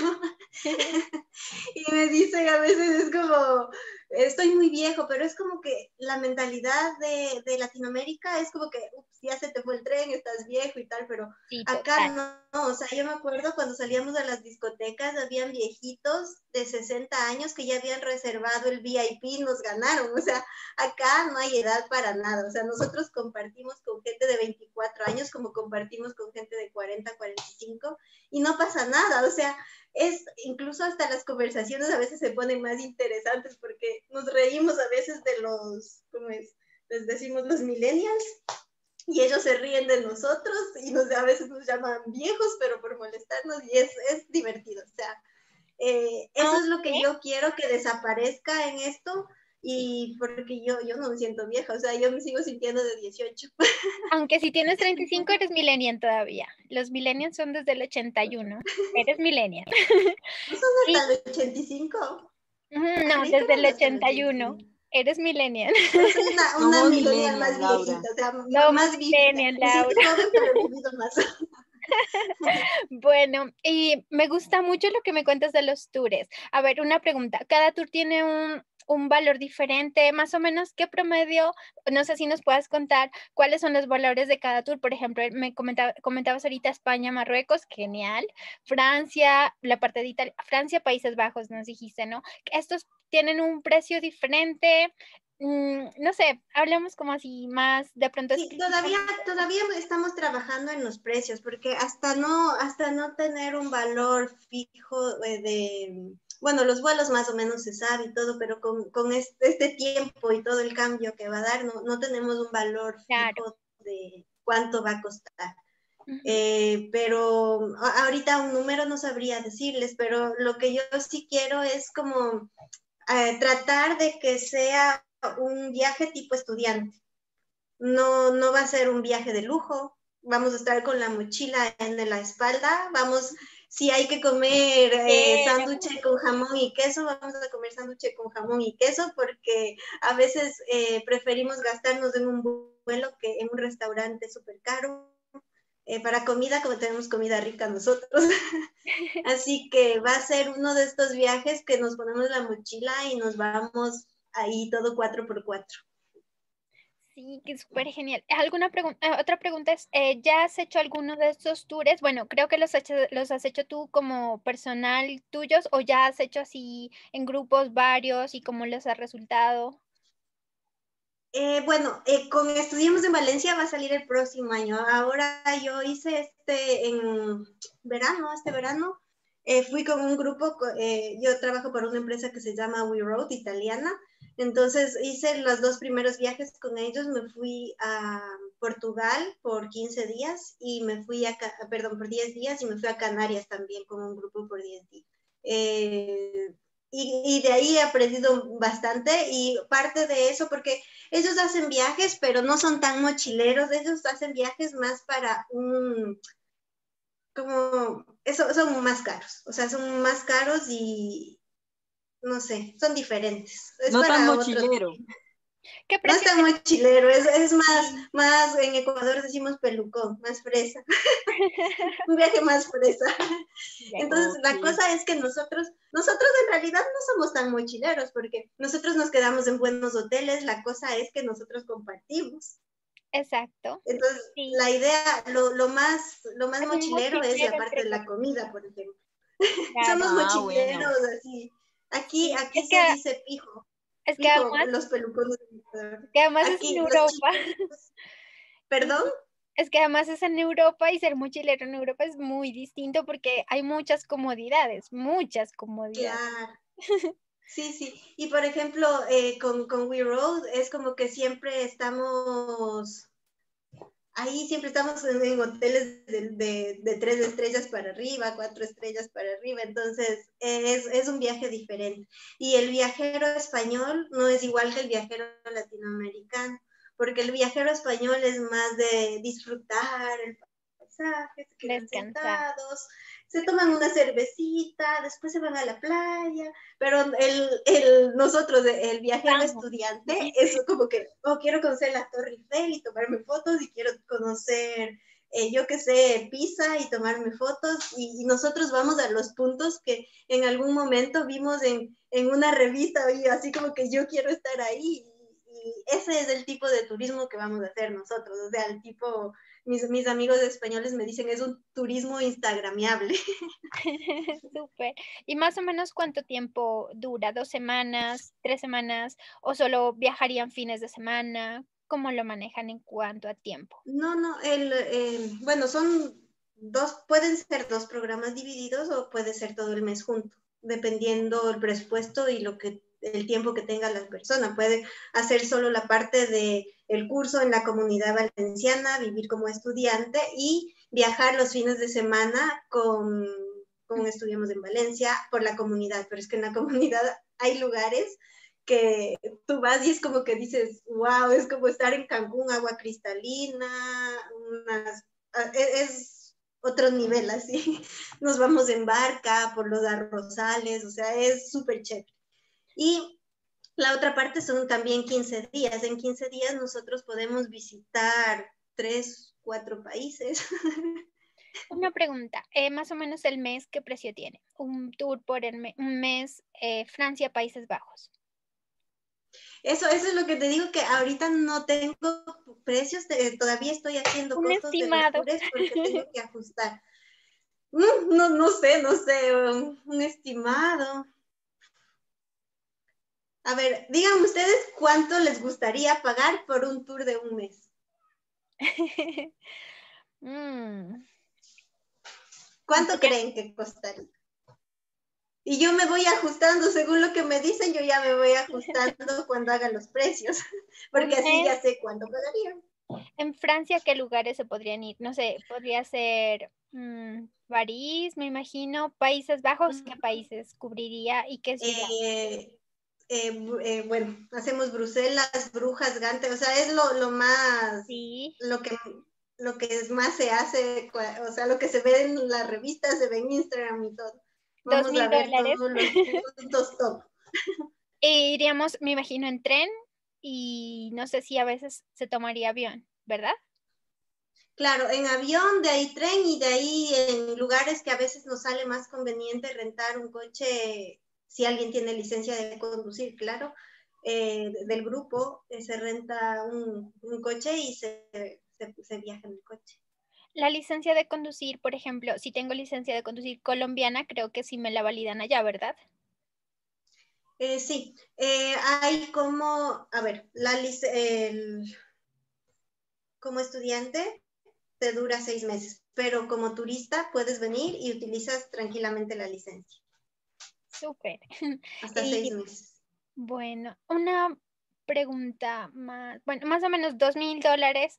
Y me dicen a veces, es como, estoy muy viejo, pero es como que la mentalidad de Latinoamérica es como que, ups, ya se te fue el tren, estás viejo y tal, pero Sí, acá total. no, o sea, yo me acuerdo cuando salíamos a las discotecas, habían viejitos de 60 años que ya habían reservado el VIP, nos ganaron, o sea, acá no hay edad para nada, o sea, nosotros compartimos con gente de 24 años como compartimos con gente de 40, 45, y no pasa nada, o sea, incluso hasta las conversaciones a veces se ponen más interesantes porque nos reímos a veces de les decimos los millennials, y ellos se ríen de nosotros y a veces nos llaman viejos, pero por molestarnos, y es divertido. O sea, eso es lo que yo quiero que desaparezca en esto, y porque yo no me siento vieja, o sea, yo me sigo sintiendo de 18. Aunque si tienes 35 eres millennial todavía. Los millennials son desde el 81. Eres millennial. ¿No son hasta el 85? No, desde el 81. Eres millennial. Pero soy una millennial más Laura. viejita, o sea, Somos más viejita. millennial, Me siento Laura. joven, pero he vivido más. Bueno, y me gusta mucho lo que me cuentas de los tours. A ver, una pregunta. ¿Cada tour tiene un valor diferente? Más o menos, ¿qué promedio? No sé si nos puedas contar cuáles son los valores de cada tour. Por ejemplo, me comentabas ahorita España, Marruecos, genial. Francia, la parte de Italia, Francia, Países Bajos, nos dijiste, ¿no? Estos tienen un precio diferente. No sé, hablemos como así más de pronto. Sí, todavía estamos trabajando en los precios, porque hasta no tener un valor fijo bueno, los vuelos más o menos se sabe y todo, pero con este tiempo y todo el cambio que va a dar, no tenemos un valor fijo de cuánto va a costar. Pero ahorita un número no sabría decirles, pero lo que yo sí quiero es como tratar de que sea un viaje tipo estudiante. No va a ser un viaje de lujo, vamos a estar con la mochila en la espalda, si hay que comer sándwich con jamón y queso, vamos a comer sándwich con jamón y queso, porque a veces preferimos gastarnos en un vuelo que en un restaurante súper caro. Para comida, como tenemos comida rica nosotros. Así que va a ser uno de estos viajes que nos ponemos la mochila y nos vamos ahí todo 4x4. Sí, que súper genial. Otra pregunta es, ¿ya has hecho alguno de estos tours? Bueno, creo que los has hecho tú como personal tuyos, o ya has hecho así en grupos varios, y cómo les ha resultado. Bueno, con Estudiemos en Valencia va a salir el próximo año. Ahora yo hice en este verano, fui con un grupo, yo trabajo para una empresa que se llama We Road, italiana. Entonces hice los 2 primeros viajes con ellos. Me fui a Portugal por 15 días y me fui por 10 días, y me fui a Canarias también con un grupo por 10 días. Y de ahí he aprendido bastante, y parte de eso, porque ellos hacen viajes, pero no son tan mochileros, ellos hacen viajes más para son más caros, o sea, son más caros y no sé, son diferentes. Es no para tan otro. mochilero. ¿Qué No precio? es tan mochilero, es más, en Ecuador decimos pelucón, más fresa. Un viaje más fresa. Entonces, la cosa es que nosotros en realidad no somos tan mochileros, porque nosotros nos quedamos en buenos hoteles, la cosa es que nosotros compartimos. Exacto. Entonces, Sí. la idea, lo más mochilero es la mochilero parte de la comida, por ejemplo. Claro. Somos mochileros, bueno. así. Aquí Es se dice pijo. Es que Pijo, además, los pelucones. es en Aquí, los Europa. chilenos. ¿Perdón? Es que además es en Europa, y ser mochilero en Europa es muy distinto porque hay muchas comodidades, muchas comodidades. Claro. Sí. Y por ejemplo, con We Road es como que siempre estamos en hoteles de 3 estrellas para arriba, 4 estrellas para arriba, entonces es un viaje diferente. Y el viajero español no es igual que el viajero latinoamericano, porque el viajero español es más de disfrutar el paisaje, se quedan sentados, se toman una cervecita, después se van a la playa, pero nosotros, el viajero estudiante, es como que, quiero conocer la Torre Eiffel y tomarme fotos, y quiero conocer, yo qué sé, Pisa y tomarme fotos, y nosotros vamos a los puntos que en algún momento vimos en una revista, y así como que yo quiero estar ahí, y ese es el tipo de turismo que vamos a hacer nosotros, o sea, el tipo... Mis amigos españoles me dicen, es un turismo instagramiable. Súper. ¿Y más o menos cuánto tiempo dura? ¿2 semanas, 3 semanas? ¿O solo viajarían fines de semana? ¿Cómo lo manejan en cuanto a tiempo? No, bueno, pueden ser 2 programas divididos, o puede ser todo el mes junto, dependiendo el presupuesto y lo que el tiempo que tenga la persona. Puede hacer solo la parte del curso en la Comunidad Valenciana, vivir como estudiante y viajar los fines de semana con Estudiamos en Valencia por la comunidad. Pero es que en la comunidad hay lugares que tú vas y es como que dices, wow, es como estar en Cancún, agua cristalina, es otro nivel así. Nos vamos en barca por los arrozales, o sea, es súper chévere. Y la otra parte son también 15 días. En 15 días nosotros podemos visitar 3, 4 países. Una pregunta, más o menos el mes, ¿qué precio tiene? Un tour por un mes, Francia, Países Bajos. Eso es lo que te digo, que ahorita no tengo precios, todavía estoy haciendo Un costos de los estimado. tours porque tengo que ajustar. No sé, un estimado. A ver, digan ustedes cuánto les gustaría pagar por un tour de un mes. ¿Cuánto creen que costaría? Y yo me voy ajustando según lo que me dicen, yo ya me voy ajustando cuando haga los precios, porque así ya sé cuánto pagaría. En Francia, ¿qué lugares se podrían ir? No sé, podría ser París, me imagino. Países Bajos, ¿qué países cubriría y qué ciudad? Bueno, hacemos Bruselas, Brujas, Gante, o sea, es lo más, Sí. lo que más se hace, o sea, lo que se ve en las revistas, se ve en Instagram y todo. Vamos a ver $2,000. todos los puntos top. Iríamos, me imagino, en tren y no sé si a veces se tomaría avión, ¿verdad? Claro, en avión, de ahí tren y de ahí en lugares que a veces nos sale más conveniente rentar un coche, si alguien tiene licencia de conducir, claro, del grupo, se renta un coche y se viaja en el coche. La licencia de conducir, por ejemplo, si tengo licencia de conducir colombiana, creo que sí me la validan allá, ¿verdad? Sí, hay como, a ver, como estudiante te dura 6 meses, pero como turista puedes venir y utilizas tranquilamente la licencia. Súper. Hasta 6 meses. Bueno, una pregunta más, bueno, más o menos $2,000.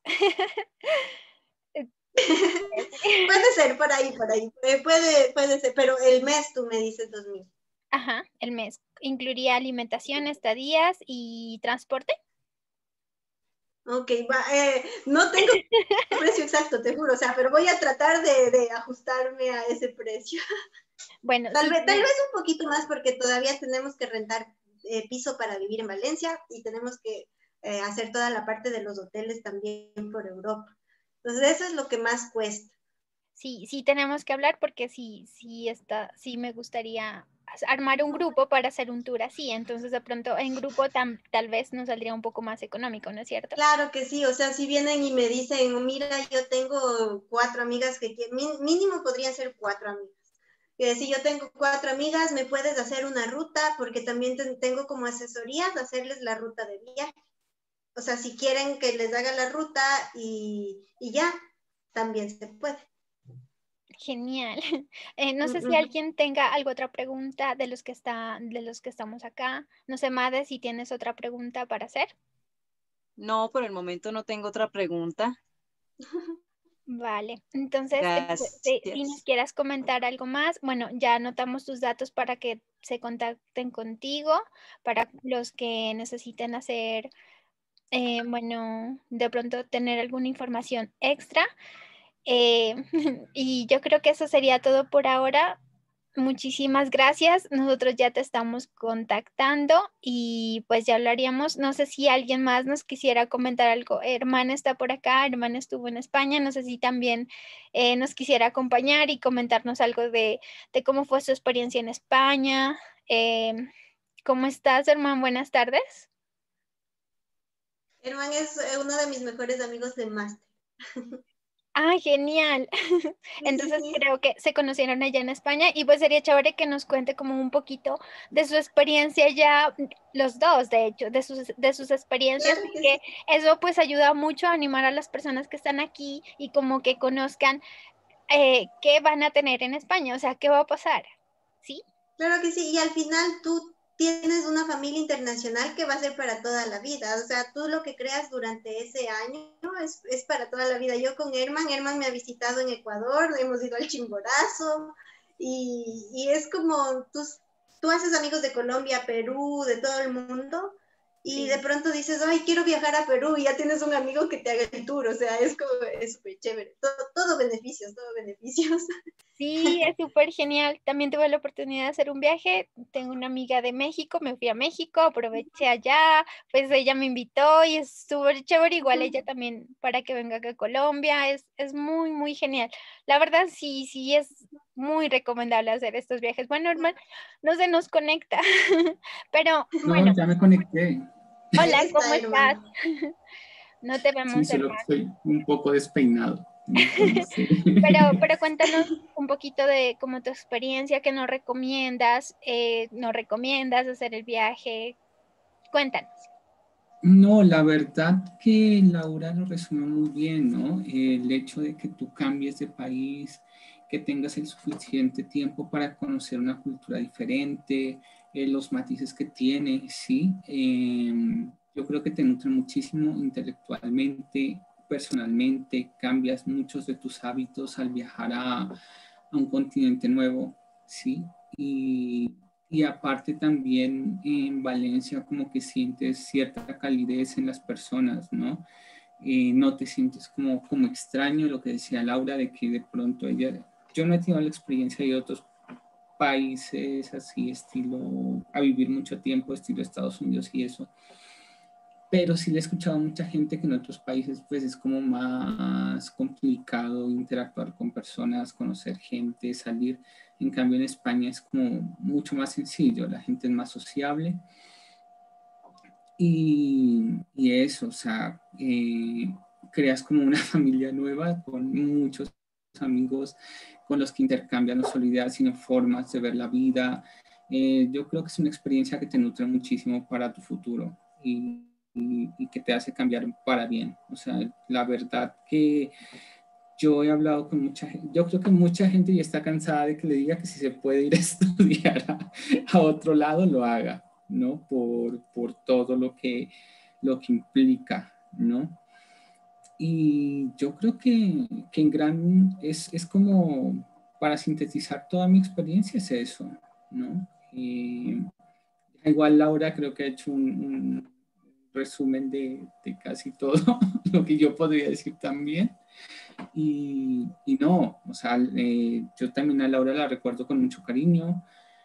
Puede ser por ahí. Puede ser, pero el mes tú me dices 2,000. Ajá, el mes. ¿Incluiría alimentación, estadías y transporte? Ok, no tengo precio exacto, te juro, o sea, pero voy a tratar de ajustarme a ese precio. Bueno, Tal sí. vez un poquito más porque todavía tenemos que rentar piso para vivir en Valencia y tenemos que hacer toda la parte de los hoteles también por Europa. Entonces, eso es lo que más cuesta. Sí, tenemos que hablar porque sí me gustaría armar un grupo para hacer un tour así. Entonces, de pronto en grupo tal vez nos saldría un poco más económico, ¿no es cierto? Claro que sí, o sea, si vienen y me dicen, mira, yo tengo 4 amigas que mínimo podrían ser 4 amigas. Si yo tengo 4 amigas, me puedes hacer una ruta, porque también tengo como asesorías hacerles la ruta de viaje. O sea, si quieren que les haga la ruta y ya, también se puede. Genial. No sé si alguien tenga alguna otra pregunta de los que estamos acá. No sé, Made, si tienes otra pregunta para hacer. No, por el momento no tengo otra pregunta. Vale, entonces, si nos Gracias. quieras comentar algo más, bueno, ya anotamos tus datos para que se contacten contigo, para los que necesiten hacer, bueno, de pronto tener alguna información extra. Y yo creo que eso sería todo por ahora. Muchísimas gracias. Nosotros ya te estamos contactando y pues ya hablaríamos. No sé si alguien más nos quisiera comentar algo. Hermana está por acá, hermana estuvo en España. No sé si también nos quisiera acompañar y comentarnos algo de cómo fue su experiencia en España. ¿Cómo estás, hermano? Buenas tardes. Herman es uno de mis mejores amigos de máster. Ah, genial. Entonces Sí. creo que se conocieron allá en España y pues sería chévere que nos cuente como un poquito de su experiencia ya, los dos, de hecho, de sus experiencias, Claro que porque sí. eso pues ayuda mucho a animar a las personas que están aquí y como que conozcan qué van a tener en España, o sea, qué va a pasar. ¿Sí? Claro que sí, y al final tú tienes una familia internacional que va a ser para toda la vida. O sea, tú lo que creas durante ese año es para toda la vida. Yo con Herman me ha visitado en Ecuador, hemos ido al Chimborazo y es como tú haces amigos de Colombia, Perú, de todo el mundo y de Sí. pronto dices, ay, quiero viajar a Perú y ya tienes un amigo que te haga el tour. O sea, es como, es súper chévere. Todo beneficios, todo beneficios. Sí, es súper genial. También tuve la oportunidad de hacer un viaje. Tengo una amiga de México, me fui a México, aproveché allá, pues ella me invitó y es súper chévere. Igual ella también para que venga acá a Colombia. Es muy, muy genial. La verdad, sí, sí, es muy recomendable hacer estos viajes. Bueno, hermano, no se nos conecta. Pero No, bueno, ya me conecté. Ahí hola, ¿cómo está, estás? hermano. No te Sí, vemos, solo que hermano. estoy un poco despeinado. Entonces, Pero cuéntanos un poquito de como tu experiencia, que no recomiendas hacer el viaje. Cuéntanos. no, la verdad que Laura lo resumió muy bien, ¿no? El hecho de que tú cambies de país, que tengas el suficiente tiempo para conocer una cultura diferente, los matices que tiene, ¿sí? Yo creo que te nutre muchísimo intelectualmente, personalmente, cambias muchos de tus hábitos al viajar a un continente nuevo, ¿sí? Y aparte también en Valencia como que sientes cierta calidez en las personas, ¿no? No te sientes como extraño, lo que decía Laura, de que de pronto ella, yo no he tenido la experiencia de otros países así, estilo, a vivir mucho tiempo, estilo Estados Unidos y eso, pero sí le he escuchado a mucha gente que en otros países pues es como más complicado interactuar con personas, conocer gente, salir. En cambio en España es como mucho más sencillo, la gente es más sociable y eso, o sea, creas como una familia nueva con muchos amigos con los que intercambian no solo ideas, sino formas de ver la vida. Yo creo que es una experiencia que te nutre muchísimo para tu futuro y que te hace cambiar para bien. O sea, la verdad que yo he hablado con mucha gente, yo creo que mucha gente ya está cansada de que le diga que si se puede ir a estudiar a otro lado, lo haga, ¿no? Por todo lo que implica, ¿no? Y yo creo que en gran, es como, para sintetizar toda mi experiencia, es eso, ¿no? Igual Laura creo que ha hecho un resumen de casi todo lo que yo podría decir también. Y no, o sea, yo también a Laura la recuerdo con mucho cariño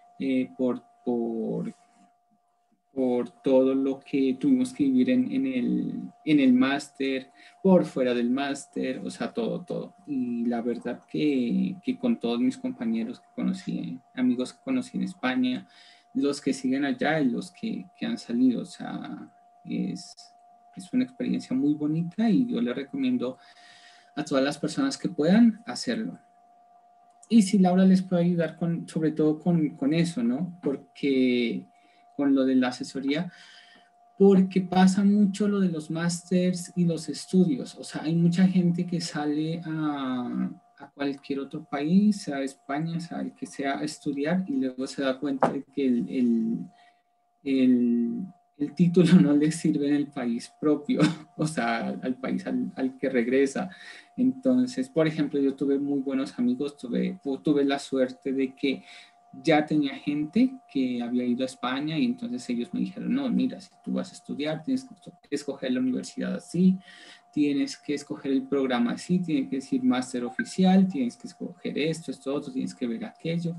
por todo lo que tuvimos que vivir en el máster, por fuera del máster, o sea, todo, todo. Y la verdad que con todos mis compañeros que conocí, amigos que conocí en España, los que siguen allá y los que han salido, o sea, es, es una experiencia muy bonita y yo le recomiendo a todas las personas que puedan hacerlo. Y si Laura les puede ayudar sobre todo con eso, ¿no? Porque con lo de la asesoría, porque pasa mucho lo de los másters y los estudios. O sea, hay mucha gente que sale a cualquier otro país, sea España, sea el que sea, a estudiar y luego se da cuenta de que el, el título no les sirve en el país propio, o sea, al país al que regresa. Entonces, por ejemplo, yo tuve muy buenos amigos, tuve la suerte de que ya tenía gente que había ido a España y entonces ellos me dijeron, no, mira, si tú vas a estudiar, tienes que escoger la universidad así, tienes que escoger el programa así, tienes que decir máster oficial, tienes que escoger esto otro, tienes que ver aquello.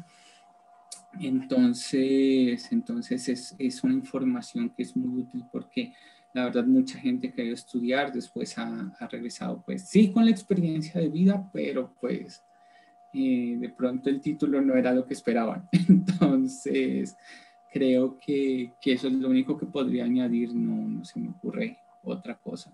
Entonces es una información que es muy útil porque la verdad mucha gente que ha ido a estudiar después ha regresado, pues sí con la experiencia de vida, pero pues de pronto el título no era lo que esperaban. Entonces creo que eso es lo único que podría añadir, no se me ocurre otra cosa.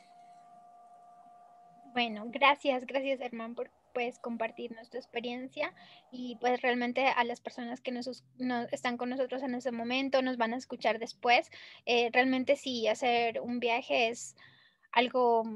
Bueno, gracias, Herman, por pues compartirnos tu experiencia y pues realmente a las personas que están con nosotros en ese momento, nos van a escuchar después. Realmente sí, hacer un viaje es algo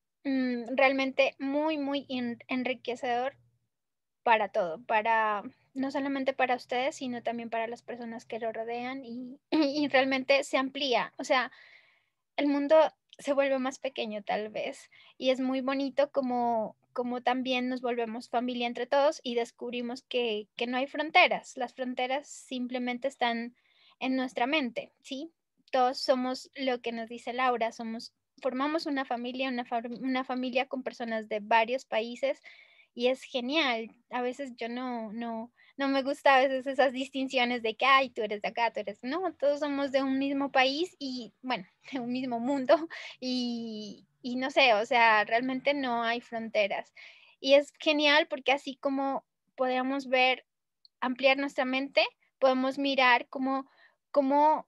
realmente muy, muy enriquecedor para todo, no solamente para ustedes, sino también para las personas que lo rodean y realmente se amplía. O sea, el mundo se vuelve más pequeño tal vez y es muy bonito como también nos volvemos familia entre todos y descubrimos que no hay fronteras. Las fronteras simplemente están en nuestra mente, ¿sí? Todos somos lo que nos dice Laura, formamos una familia, una familia con personas de varios países y es genial. A veces yo no me gusta a veces esas distinciones de que, ay, tú eres de acá, tú eres, no, todos somos de un mismo país y, bueno, de un mismo mundo y no sé, o sea, realmente no hay fronteras. Y es genial porque así como podemos ver, ampliar nuestra mente, podemos mirar cómo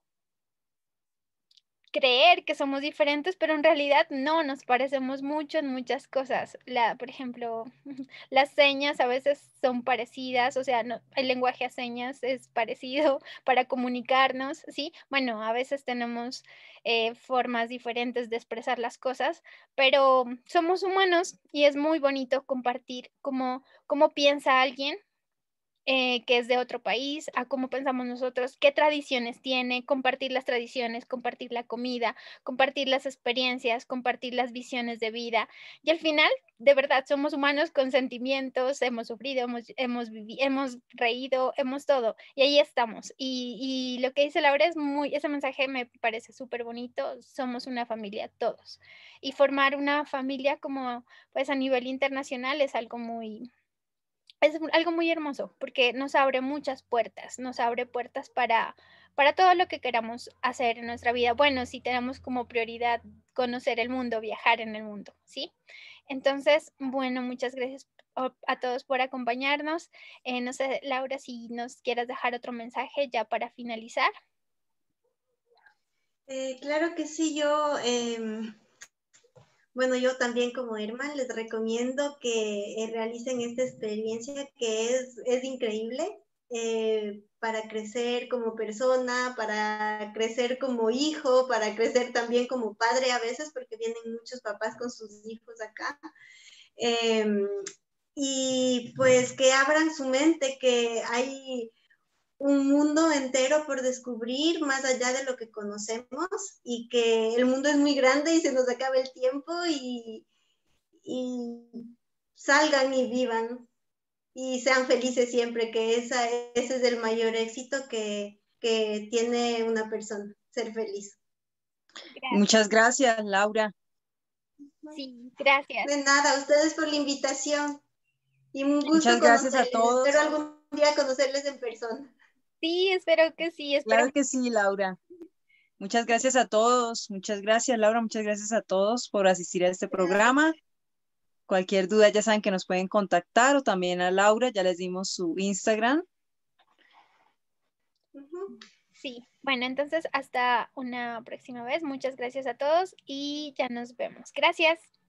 creer que somos diferentes, pero en realidad no, nos parecemos mucho en muchas cosas. Por ejemplo, las señas a veces son parecidas, o sea, el lenguaje a señas es parecido para comunicarnos, ¿sí? Bueno, a veces tenemos formas diferentes de expresar las cosas, pero somos humanos y es muy bonito compartir cómo piensa alguien que es de otro país, a cómo pensamos nosotros, qué tradiciones tiene, compartir las tradiciones, compartir la comida, compartir las experiencias, compartir las visiones de vida. Y al final, de verdad, somos humanos con sentimientos, hemos sufrido, hemos reído, hemos todo. Y ahí estamos. Y lo que dice Laura ese mensaje me parece súper bonito. Somos una familia todos. Y formar una familia como, pues a nivel internacional es algo algo muy hermoso porque nos abre muchas puertas, nos abre puertas para todo lo que queramos hacer en nuestra vida. Bueno, si tenemos como prioridad conocer el mundo, viajar en el mundo, ¿sí? Entonces, bueno, muchas gracias a todos por acompañarnos. No sé, Laura, si nos quieras dejar otro mensaje ya para finalizar. Claro que sí, bueno, yo también como Herman les recomiendo que realicen esta experiencia que es increíble para crecer como persona, para crecer como hijo, para crecer también como padre a veces, porque vienen muchos papás con sus hijos acá. Eh, y pues que abran su mente, que hay un mundo entero por descubrir más allá de lo que conocemos y que el mundo es muy grande y se nos acaba el tiempo y salgan y vivan y sean felices siempre, que ese es el mayor éxito que tiene una persona, ser feliz. Gracias. Muchas gracias, Laura. Sí, gracias. De nada, a ustedes por la invitación y un gusto Muchas gracias a conocerles. todos. Espero algún día conocerles en persona. Sí, espero que sí. Claro que sí, Laura. Muchas gracias a todos. Muchas gracias, Laura. Muchas gracias a todos por asistir a este programa. Cualquier duda ya saben que nos pueden contactar o también a Laura, ya les dimos su Instagram. Sí, bueno, entonces hasta una próxima vez. Muchas gracias a todos y ya nos vemos. Gracias.